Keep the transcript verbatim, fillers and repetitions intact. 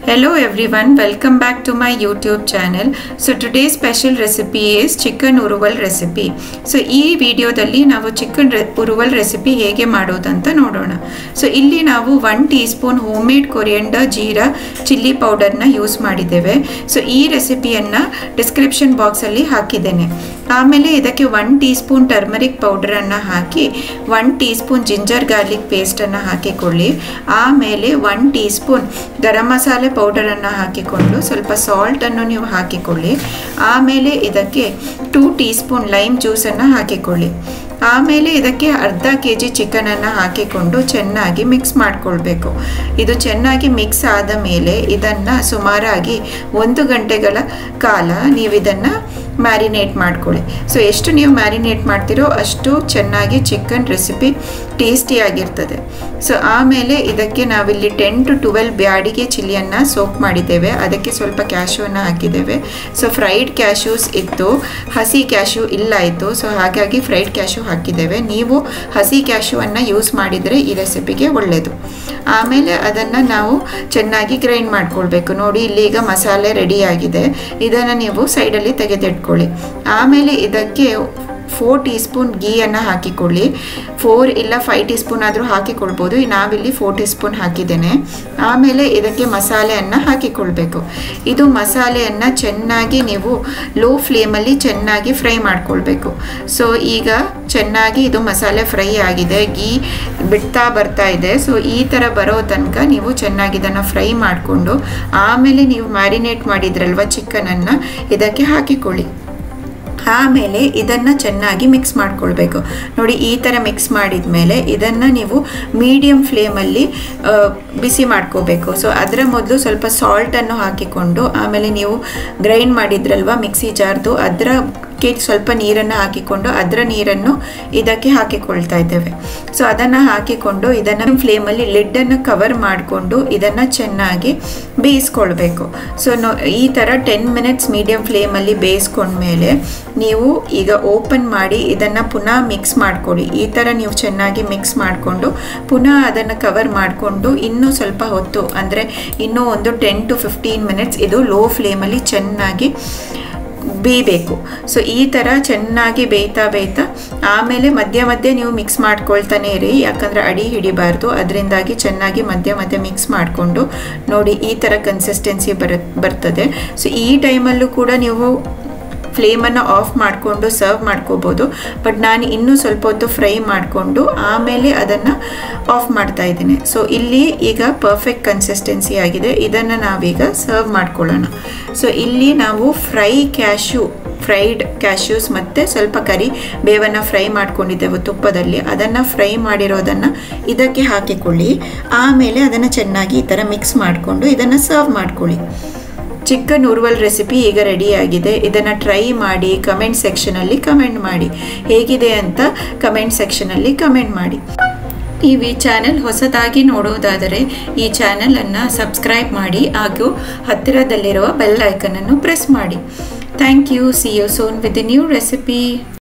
Hello everyone, welcome back to my YouTube channel. So today's special recipe is chicken urval recipe. So ಈ ವಿಡಿಯೋದಲ್ಲಿ ನಾವು chicken urval recipe ಹೇಗೆ ಮಾಡೋದಂತ ನೋಡೋಣ. So ಇಲ್ಲಿ ನಾವು one teaspoon homemade coriander jeera chilli powder ನ use ಮಾಡಿದ್ದೇವೆ. So ಈ ರೆಸಿಪಿಯನ್ನ ಡಿಸ್ಕ್ರಿಪ್ಷನ್ ಬಾಕ್ಸ್ ಅಲ್ಲಿ ಹಾಕಿದ್ದೇನೆ. ಆಮೇಲೆ ಇದಕ್ಕೆ one teaspoon turmeric powder ಅನ್ನು ಹಾಕಿ one teaspoon ginger garlic paste ಅನ್ನು ಹಾಕಿಕೊಳ್ಳಿ. ಆಮೇಲೆ one teaspoon garam masala powder ಅನ್ನು ಹಾಕಿಕೊಂಡು ಸ್ವಲ್ಪ ಸಾಲ್ಟ್ ಅನ್ನು ನೀವು ಹಾಕಿಕೊಳ್ಳಿ. ಆಮೇಲೆ ಇದಕ್ಕೆ two teaspoon ಲೈಮ್ ಜ್ಯೂಸ್ ಅನ್ನು ಹಾಕಿಕೊಳ್ಳಿ. ಆಮೇಲೆ ಇದಕ್ಕೆ ಅರ್ಧ ಕೆಜಿ ಚಿಕನ್ ಅನ್ನು ಹಾಕಿಕೊಂಡು ಚೆನ್ನಾಗಿ ಮಿಕ್ಸ್ ಮಾಡಿಕೊಳ್ಳಬೇಕು. ಇದು ಚೆನ್ನಾಗಿ ಮಿಕ್ಸ್ ಆದ ಮೇಲೆ ಇದನ್ನ ಸುಮಾರಾಗಿ ಒಂದು ಗಂಟೆಗಳ ಕಾಲ ನೀವು ಇದನ್ನ ಮ್ಯಾರಿನೇಟ್ ಮಾಡ್ಕೊಳ್ಳಿ. ಸೊ ಎಷ್ಟು ನೀವು ಮ್ಯಾರಿನೇಟ್ ಮಾಡ್ತಿರೋ ಅಷ್ಟು ಚೆನ್ನಾಗಿ ಚಿಕನ್ ರೆಸಿಪಿ ಟೇಸ್ಟಿಯಾಗಿರ್ತದೆ. ಸೊ ಆಮೇಲೆ ಇದಕ್ಕೆ ನಾವಿಲ್ಲಿ ಟೆನ್ ಟು ಟ್ವೆಲ್ವ್ ಬ್ಯಾಡಿಗೆ ಚಿಲ್ಲಿಯನ್ನು ಸೋಕ್ ಮಾಡಿದ್ದೇವೆ. ಅದಕ್ಕೆ ಸ್ವಲ್ಪ ಕ್ಯಾಶ್ಯೂವನ್ನು ಹಾಕಿದ್ದೇವೆ. ಸೊ ಫ್ರೈಡ್ ಕ್ಯಾಶ್ಯೂಸ್ ಇತ್ತು, ಹಸಿ ಕ್ಯಾಶ್ಯೂ ಇಲ್ಲ ಇತ್ತು. ಸೊ ಹಾಗಾಗಿ ಫ್ರೈಡ್ ಕ್ಯಾಶ್ಯೂ ಹಾಕಿದ್ದೇವೆ. ನೀವು ಹಸಿ ಕ್ಯಾಶ್ಯೂವನ್ನು ಯೂಸ್ ಮಾಡಿದರೆ ಈ ರೆಸಿಪಿಗೆ ಒಳ್ಳೆಯದು. ಆಮೇಲೆ ಅದನ್ನು ನಾವು ಚೆನ್ನಾಗಿ ಗ್ರೈಂಡ್ ಮಾಡ್ಕೊಳ್ಬೇಕು. ನೋಡಿ ಇಲ್ಲಿ ಈಗ ಮಸಾಲೆ ರೆಡಿ ಆಗಿದೆ. ಇದನ್ನು ನೀವು ಸೈಡಲ್ಲಿ ತೆಗೆದಿಟ್ಕೊಳ್ಳಿ. ಆಮೇಲೆ ಇದಕ್ಕೆ ಫೋರ್ ಟೀ ಸ್ಪೂನ್ ಗೀಯನ್ನು ಹಾಕಿಕೊಳ್ಳಿ. ಫೋರ್ ಇಲ್ಲ ಫೈವ್ ಟೀ ಸ್ಪೂನ್ ಆದರೂ ಹಾಕಿಕೊಳ್ಬೋದು. ನಾವಿಲ್ಲಿ ಫೋರ್ ಟೀ ಸ್ಪೂನ್ ಹಾಕಿದ್ದೇನೆ. ಆಮೇಲೆ ಇದಕ್ಕೆ ಮಸಾಲೆಯನ್ನು ಹಾಕಿಕೊಳ್ಬೇಕು. ಇದು ಮಸಾಲೆಯನ್ನು ಚೆನ್ನಾಗಿ ನೀವು ಲೋ ಫ್ಲೇಮಲ್ಲಿ ಚೆನ್ನಾಗಿ ಫ್ರೈ ಮಾಡ್ಕೊಳ್ಬೇಕು. ಸೊ ಈಗ ಚೆನ್ನಾಗಿ ಇದು ಮಸಾಲೆ ಫ್ರೈ ಆಗಿದೆ, ಗೀ ಬಿಡ್ತಾ ಬರ್ತಾ ಇದೆ. ಸೊ ಈ ಥರ ಬರೋ ತನಕ ನೀವು ಚೆನ್ನಾಗಿ ಇದನ್ನು ಫ್ರೈ ಮಾಡಿಕೊಂಡು ಆಮೇಲೆ ನೀವು ಮ್ಯಾರಿನೇಟ್ ಮಾಡಿದ್ರಲ್ವ ಚಿಕನನ್ನು ಇದಕ್ಕೆ ಹಾಕಿಕೊಳ್ಳಿ. ಆಮೇಲೆ ಇದನ್ನು ಚೆನ್ನಾಗಿ ಮಿಕ್ಸ್ ಮಾಡ್ಕೊಳ್ಬೇಕು. ನೋಡಿ ಈ ಥರ ಮಿಕ್ಸ್ ಮಾಡಿದ ಮೇಲೆ ಇದನ್ನು ನೀವು ಮೀಡಿಯಮ್ ಫ್ಲೇಮಲ್ಲಿ ಬಿಸಿ ಮಾಡ್ಕೋಬೇಕು. ಸೊ ಅದರ ಮೊದಲು ಸ್ವಲ್ಪ ಸಾಲ್ಟನ್ನು ಹಾಕಿಕೊಂಡು ಆಮೇಲೆ ನೀವು ಗ್ರೈಂಡ್ ಮಾಡಿದ್ರಲ್ವ ಮಿಕ್ಸಿ ಜಾರ್ದು ಅದರಕ್ಕೆ ಸ್ವಲ್ಪ ನೀರನ್ನು ಹಾಕಿಕೊಂಡು ಅದರ ನೀರನ್ನು ಇದಕ್ಕೆ ಹಾಕಿಕೊಳ್ತಾ ಇದ್ದೇವೆ. ಸೊ ಅದನ್ನು ಹಾಕಿಕೊಂಡು ಇದನ್ನು ಫ್ಲೇಮಲ್ಲಿ ಲಿಡ್ಡನ್ನು ಕವರ್ ಮಾಡಿಕೊಂಡು ಇದನ್ನು ಚೆನ್ನಾಗಿ ಬೇಯಿಸ್ಕೊಳ್ಬೇಕು. ಸೊ ನೋ ಈ ಥರ ಟೆನ್ ಮಿನಿಟ್ಸ್ ಮೀಡಿಯಮ್ ಫ್ಲೇಮಲ್ಲಿ ಬೇಯಿಸ್ಕೊಂಡ್ಮೇಲೆ ನೀವು ಈಗ ಓಪನ್ ಮಾಡಿ ಇದನ್ನು ಪುನಃ ಮಿಕ್ಸ್ ಮಾಡಿಕೊಡಿ. ಈ ಥರ ನೀವು ಚೆನ್ನಾಗಿ ಮಿಕ್ಸ್ ಮಾಡಿಕೊಂಡು ಪುನಃ ಅದನ್ನು ಕವರ್ ಮಾಡಿಕೊಂಡು ಇನ್ನೂ ಸ್ವಲ್ಪ ಹೊತ್ತು ಅಂದರೆ ಇನ್ನೂ ಒಂದು ಟೆನ್ ಟು ಫಿಫ್ಟೀನ್ ಮಿನಿಟ್ಸ್ ಇದು ಲೋ ಫ್ಲೇಮಲ್ಲಿ ಚೆನ್ನಾಗಿ ಬೇಯಬೇಕು. ಸೊ ಈ ಥರ ಚೆನ್ನಾಗಿ ಬೇಯ್ತಾ ಬೇಯ್ತಾ ಆಮೇಲೆ ಮಧ್ಯ ಮಧ್ಯೆ ನೀವು ಮಿಕ್ಸ್ ಮಾಡ್ಕೊಳ್ತಾನೆ ಇರಿ, ಯಾಕಂದರೆ ಅಡಿ ಹಿಡಿಬಾರ್ದು. ಅದರಿಂದಾಗಿ ಚೆನ್ನಾಗಿ ಮಧ್ಯ ಮಧ್ಯೆ ಮಿಕ್ಸ್ ಮಾಡಿಕೊಂಡು ನೋಡಿ ಈ ಥರ ಕನ್ಸಿಸ್ಟೆನ್ಸಿ ಬರ ಬರ್ತದೆ. ಸೊ ಈ ಟೈಮಲ್ಲೂ ಕೂಡ ನೀವು ಫ್ಲೇಮನ್ನು ಆಫ್ ಮಾಡಿಕೊಂಡು ಸರ್ವ್ ಮಾಡ್ಕೋಬೋದು. ಬಟ್ ನಾನು ಇನ್ನೂ ಸ್ವಲ್ಪ ಹೊತ್ತು ಫ್ರೈ ಮಾಡಿಕೊಂಡು ಆಮೇಲೆ ಅದನ್ನು ಆಫ್ ಮಾಡ್ತಾ ಇದ್ದೀನಿ. ಸೊ ಇಲ್ಲಿ ಈಗ ಪರ್ಫೆಕ್ಟ್ ಕನ್ಸಿಸ್ಟೆನ್ಸಿ ಆಗಿದೆ. ಇದನ್ನು ನಾವೀಗ ಸರ್ವ್ ಮಾಡ್ಕೊಳ್ಳೋಣ. ಸೊ ಇಲ್ಲಿ ನಾವು ಫ್ರೈ ಕ್ಯಾಶ್ಯೂ ಫ್ರೈಡ್ ಕ್ಯಾಶ್ಯೂಸ್ ಮತ್ತು ಸ್ವಲ್ಪ ಕರಿ ಬೇವನ್ನು ಫ್ರೈ ಮಾಡ್ಕೊಂಡಿದ್ದೆವು ತುಪ್ಪದಲ್ಲಿ. ಅದನ್ನು ಫ್ರೈ ಮಾಡಿರೋದನ್ನು ಇದಕ್ಕೆ ಹಾಕಿಕೊಳ್ಳಿ. ಆಮೇಲೆ ಅದನ್ನು ಚೆನ್ನಾಗಿ ಈ ಥರ ಮಿಕ್ಸ್ ಮಾಡಿಕೊಂಡು ಇದನ್ನು ಸರ್ವ್ ಮಾಡ್ಕೊಳ್ಳಿ. ಚಿಕನ್ ಉರ್ವಲ್ ರೆಸಿಪಿ ಈಗ ರೆಡಿಯಾಗಿದೆ. ಇದನ್ನು ಟ್ರೈ ಮಾಡಿ ಕಮೆಂಟ್ ಸೆಕ್ಷನಲ್ಲಿ ಕಮೆಂಟ್ ಮಾಡಿ. ಹೇಗಿದೆ ಅಂತ ಕಮೆಂಟ್ ಸೆಕ್ಷನಲ್ಲಿ ಕಮೆಂಟ್ ಮಾಡಿ. ನೀವು ಈ ಚಾನೆಲ್ ಹೊಸದಾಗಿ ನೋಡುವುದಾದರೆ ಈ ಚಾನೆಲನ್ನು ಸಬ್ಸ್ಕ್ರೈಬ್ ಮಾಡಿ ಹಾಗೂ ಹತ್ತಿರದಲ್ಲಿರುವ ಬೆಲ್ ಐಕನನ್ನು ಪ್ರೆಸ್ ಮಾಡಿ. Thank you. See you soon with a new recipe.